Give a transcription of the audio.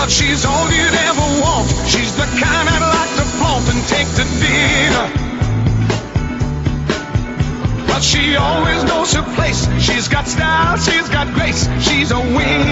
But she's all you'd ever want. She's the kind I'd like to flaunt and take to dinner. But she always knows her place. She's got style, she's got grace. She's a wing